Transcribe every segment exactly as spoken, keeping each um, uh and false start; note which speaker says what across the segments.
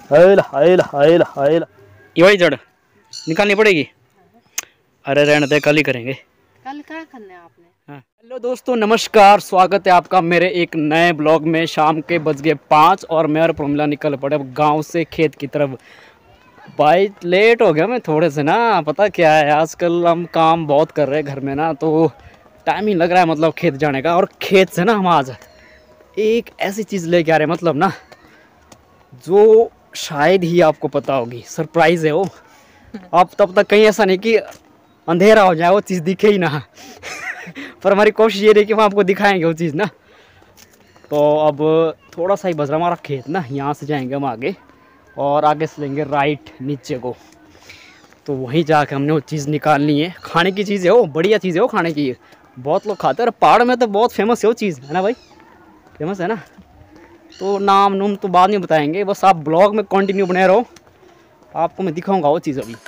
Speaker 1: हाइला हाइला हाइला हाइला ये वाली जड़ निकालनी पड़ेगी। अरे रहने दे, कल ही करेंगे।
Speaker 2: कल क्या करना है आपने?
Speaker 1: हाँ। हेलो दोस्तों, नमस्कार, स्वागत है आपका मेरे एक नए ब्लॉग में। शाम के बज गए पाँच और मैं और प्रमिला निकल पड़े अब गाँव से खेत की तरफ। भाई लेट हो गया मैं थोड़े से ना, पता क्या है आजकल हम काम बहुत कर रहे हैं घर में ना, तो टाइम ही लग रहा है मतलब खेत जाने का। और खेत से ना हम आज एक ऐसी चीज़ लेके आ रहे हैं, मतलब ना जो शायद ही आपको पता होगी, सरप्राइज़ है वो। अब तब तक कहीं ऐसा नहीं कि अंधेरा हो जाए वो चीज़ दिखे ही ना पर हमारी कोशिश ये रही कि हम आपको दिखाएंगे वो चीज़ ना। तो अब थोड़ा सा ही बज रहा हमारा खेत ना, यहाँ से जाएंगे हम आगे और आगे से लेंगे राइट नीचे को। तो वहीं जाके हमने वो चीज़ निकालनी है। खाने की चीज़ है वो, बढ़िया चीज़ है वो, खाने की बहुत लोग खाते हैं और पहाड़ में तो बहुत फेमस है वो चीज़, है ना भाई? फेमस है ना। तो नाम नूम तो बाद में बताएंगे, बस आप ब्लॉग में कंटिन्यू बने रहो, आपको मैं दिखाऊंगा वो चीज़। अभी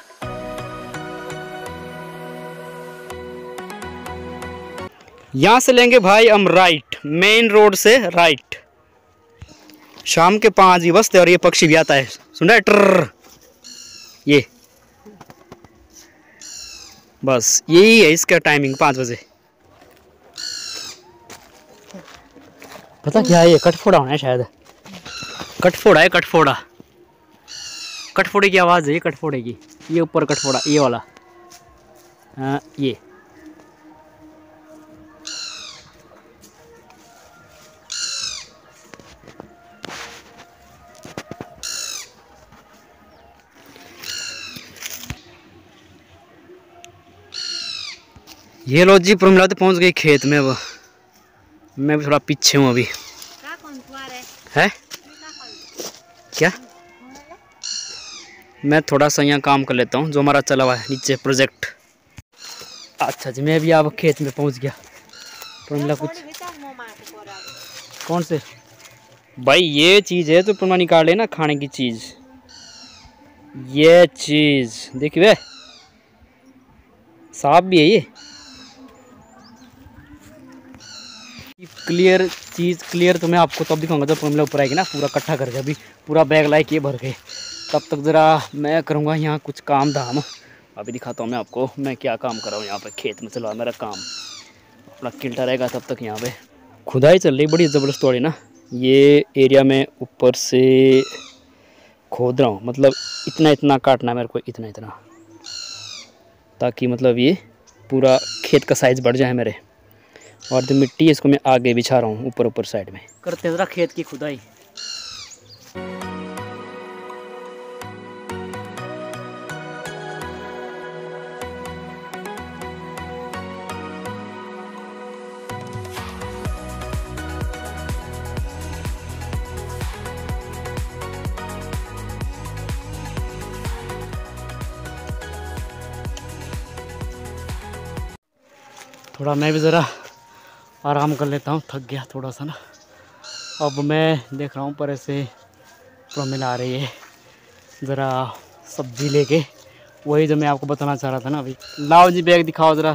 Speaker 1: यहाँ से लेंगे भाई हम राइट, मेन रोड से राइट। शाम के पाँच ही बजते और ये पक्षी भी आता है, सुन रहा है ट्रर, ये बस यही है इसका टाइमिंग, पाँच बजे। पता क्या है, ये कटफोड़ा होना है शायद, कटफोड़ा है, कटफोड़ा, कटफोड़े की आवाज़ है ये, कटफोड़े की। ये ऊपर कटफोड़ा, ये वाला आ, ये ये लो जी, प्रमिला तो पहुंच गई खेत में। अब मैं भी थोड़ा पीछे हूँ अभी। है क्या? मैं थोड़ा सा यहाँ काम कर लेता हूँ जो हमारा चला हुआ है नीचे प्रोजेक्ट। अच्छा जी, मैं भी अब खेत में पहुँच गया। प्रमिला कुछ कौन से भाई, ये चीज़ है तो प्रमिला निकाले ना खाने की चीज़। ये चीज़ देखिए, साफ भी है ये। क्लियर चीज़, क्लियर तो मैं आपको तब दिखाऊंगा जब प्रमिला ऊपर आएगी ना, पूरा इकट्ठा करके। अभी पूरा बैग लाए के भर के, तब तक ज़रा मैं करूँगा यहाँ कुछ काम धाम। अभी दिखाता हूँ मैं आपको मैं क्या काम कर रहा हूँ यहाँ पे खेत में। चलो मेरा काम अपना किल्टा रहेगा तब तक। यहाँ पे खुदाई चल रही बड़ी ज़बरदस्त वाली ना। ये एरिया में ऊपर से खोद रहा हूँ, मतलब इतना इतना काटना है मेरे को, इतना इतना, ताकि मतलब ये पूरा खेत का साइज़ बढ़ जाए मेरे। और जो मिट्टी है इसको मैं आगे बिछा रहा हूँ ऊपर ऊपर साइड में। करते हैं ज़रा खेत की खुदाई। थोड़ा मैं भी ज़रा आराम कर लेता हूँ, थक गया थोड़ा सा ना। अब मैं देख रहा हूँ पर ऐसे प्रमिला आ रही है ज़रा सब्जी लेके, वही जो मैं आपको बताना चाह रहा था ना। अभी लाओ जी बैग दिखाओ ज़रा।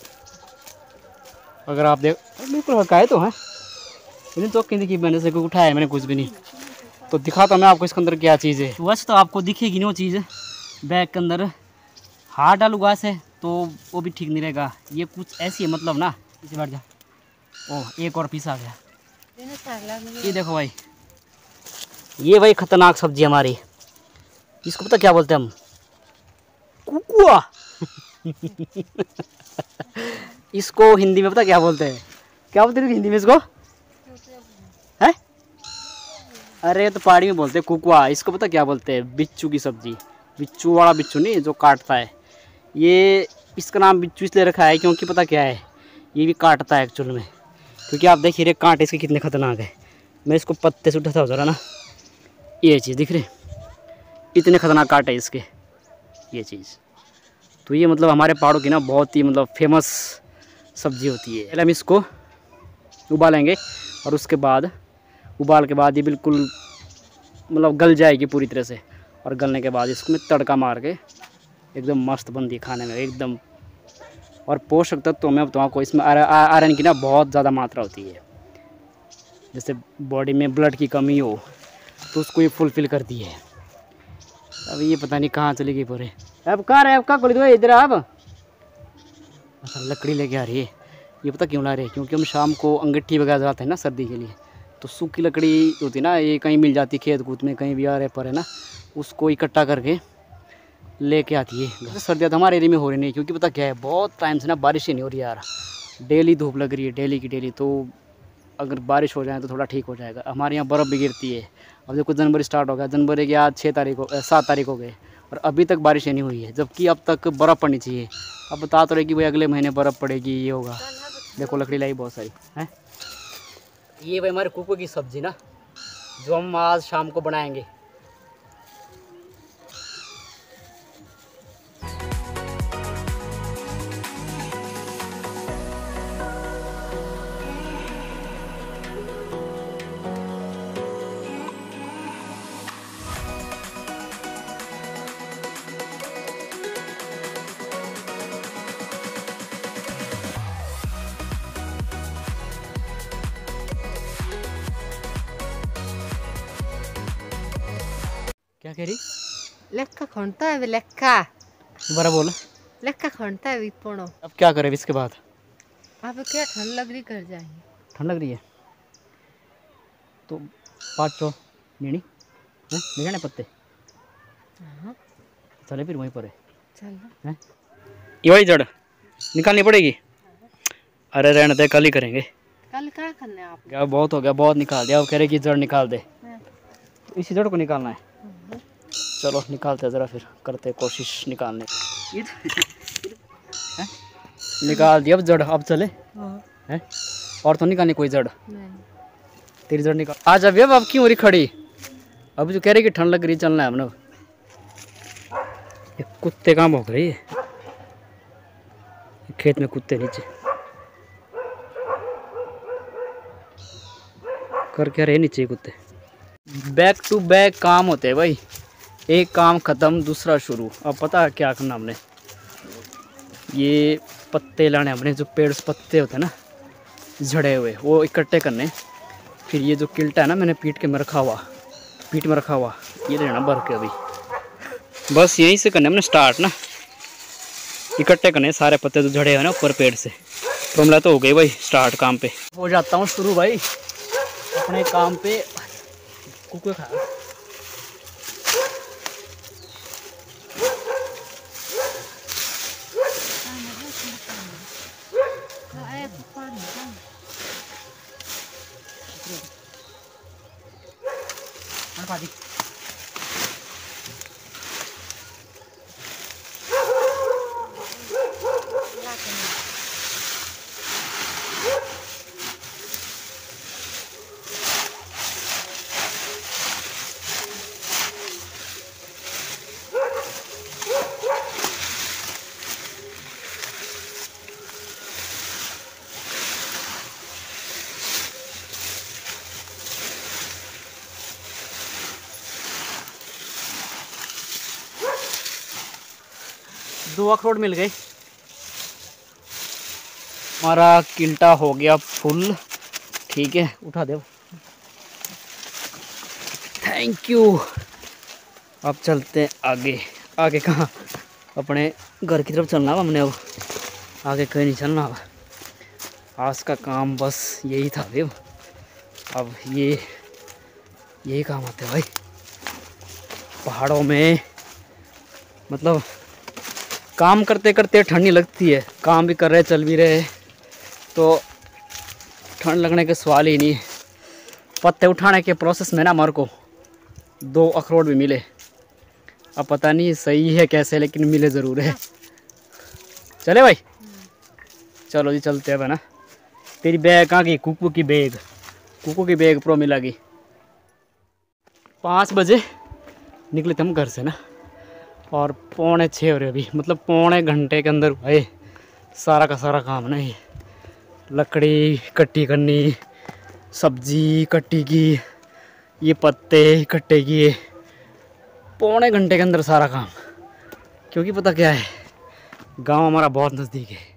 Speaker 1: अगर आप देख, बिल्कुल हल्का तो है, इतनी तो कहीं देखी मैंने से कुछ उठाया है मैंने, कुछ भी नहीं। तो दिखाता मैं आपको इसके अंदर क्या चीज़ है। वैसे तो आपको दिखेगी नहीं वो चीज़ बैग के अंदर। हाथ डालूंगा से तो वो भी ठीक नहीं रहेगा। ये कुछ ऐसी है मतलब ना, इसे बैठ जा। ओह, एक और पीस आ गया। ये देखो भाई, ये भाई खतरनाक सब्जी हमारी। इसको पता क्या बोलते हैं हम? कुकुआ इसको हिंदी में पता क्या बोलते हैं? क्या बोलते हैं हिंदी में इसको? है अरे तो पहाड़ी में बोलते हैं कुकुआ। इसको पता क्या बोलते हैं? बिच्छू की सब्जी। बिच्छू वाला बिच्छू नहीं, जो काटता है। ये इसका नाम बिच्छू इसलिए रखा है क्योंकि पता क्या है, ये भी काटता है एक्चुअल में। क्योंकि आप देखिए रे कांटे इसके कितने खतरनाक है। मैं इसको पत्ते से उठाता हूँ ज़रा ना, ये चीज़ दिख रही, इतने खतरनाक कांटे है इसके, ये चीज़। तो ये मतलब हमारे पहाड़ों की ना बहुत ही मतलब फेमस सब्जी होती है। पहले हम इसको उबालेंगे और उसके बाद उबाल के बाद ये बिल्कुल मतलब गल जाएगी पूरी तरह से। और गलने के बाद इसको मैं तड़का मार के एकदम मस्त बनती है खाने में एकदम। और पोषक तत्व में बताऊँ आपको, इसमें आयरन की ना बहुत ज़्यादा मात्रा होती है। जैसे बॉडी में ब्लड की कमी हो तो उसको ये फुलफ़िल करती है। अब ये पता नहीं कहाँ चली गई पूरे। अब कहाँ रहे, अब कहाँ खोली दो इधर आप। अच्छा लकड़ी लेके आ रही है। ये पता क्यों ला रही है, क्योंकि हम शाम को अंगीठी वगैरह जलाते हैं ना सर्दी के लिए, तो सूखी लकड़ी होती है ना, ये कहीं मिल जाती खेत कूद में कहीं भी आ रहे पर है ना, उसको इकट्ठा करके लेके आती है। सर्दियाँ तो हमारे एरिया में हो रही नहीं, क्योंकि पता क्या है, बहुत टाइम से ना बारिश ही नहीं हो रही यार। डेली धूप लग रही है, डेली की डेली। तो अगर बारिश हो जाए तो थोड़ा ठीक हो जाएगा। हमारे यहाँ बर्फ़ भी गिरती है। अब देखो जनवरी स्टार्ट हो गया, जनवरी के आज छः तारीख हो सात तारीख हो गए और अभी तक बारिश नहीं हुई है, जबकि अब तक बर्फ़ पड़नी चाहिए। अब बता तो रहे कि भाई अगले महीने बर्फ़ पड़ेगी, ये होगा। देखो लकड़ी लाई बहुत सारी है। ये भाई हमारे कुकू की सब्ज़ी ना, जो हम आज शाम को बनाएंगे। क्या कह रही?
Speaker 2: लेक्का खंडता है लेक्का
Speaker 1: दोबारा बोल।
Speaker 2: लेक्का खंडता है विपोणो।
Speaker 1: अब क्या करें इसके बाद?
Speaker 2: अब क्या ठंड लग रही, कर जाएंगे।
Speaker 1: ठंड लग रही है तो पाँच सौ नीनी हैं ले जाने पत्ते।
Speaker 2: हाँ
Speaker 1: चले फिर वहीं पर है।
Speaker 2: चल
Speaker 1: हैं ये वाली जड़ निकालनी पड़ेगी। अरे रहने दे, कल ही करेंगे।
Speaker 2: कल क्या करना है आपने?
Speaker 1: क्या बहुत हो गया, बहुत निकाल दिया। अब कह रहे कि जड़ निकाल दे,
Speaker 2: हाँ।
Speaker 1: तो इसी जड़ को निकालना है।
Speaker 2: हाँ।
Speaker 1: चलो निकालते ज़रा, फिर करते कोशिश निकालने की। हैं? निकाल दिया अब जड़। अब चले हैं और तो निकालनी कोई जड़।
Speaker 2: नहीं।
Speaker 1: तेरी जड़ निकाल। आ जा अब अब क्यों हो रही खड़ी? अब जो कह रही कि ठंड लग रही, चलना है हमने। ये कुत्ते कहाँ भौंक रही है? खेत में कुत्ते नीचे कर क्या रहे नीचे कुत्ते। बैक टू बैक काम होते हैं भाई, एक काम ख़त्म दूसरा शुरू। अब पता है क्या करना हमने? ये पत्ते लाने हमने, जो पेड़ से पत्ते होते हैं ना झड़े हुए, वो इकट्ठे करने। फिर ये जो किल्टा है ना, मैंने पीट के में रखा हुआ, पीठ में रखा हुआ, ये लेना भर के। अभी बस यहीं से करने हमने स्टार्ट ना, इकट्ठे करने सारे पत्ते जो झड़े हुए ना ऊपर पेड़ से। प्रॉब्लम तो हो गई भाई स्टार्ट काम पे। हो जाता हूँ शुरू भाई अपने काम पे। कुकुर खा पादी। दो अखरोट मिल गए। हमारा किल्टा हो गया फुल। ठीक है उठा दे। Thank you. अब चलते हैं आगे। आगे कहाँ? अपने घर की तरफ चलना है हमने। अब आगे कहीं नहीं चलना। अब आज का काम बस यही था। अब अब ये यही काम आते हैं भाई पहाड़ों में। मतलब काम करते करते ठंड नहीं लगती है, काम भी कर रहे चल भी रहे तो ठंड लगने के सवाल ही नहीं है। पत्ते उठाने के प्रोसेस में ना हमारे को दो अखरोट भी मिले। अब पता नहीं सही है कैसे, लेकिन मिले ज़रूर है। चले भाई चलो जी चलते हैं ना। तेरी बैग कहाँ गई? कुकू की बैग, कुकू की बैग प्रो मिला गई। पाँच बजे निकले थे हम घर से ना, और पौने छः हो रहे अभी। मतलब पौने घंटे के अंदर भाई सारा का सारा काम ना, ये लकड़ी इकट्ठी करनी, सब्जी इकट्ठी की, ये पत्ते इकट्ठे किए, पौने घंटे के अंदर सारा काम। क्योंकि पता क्या है, गांव हमारा बहुत नज़दीक है।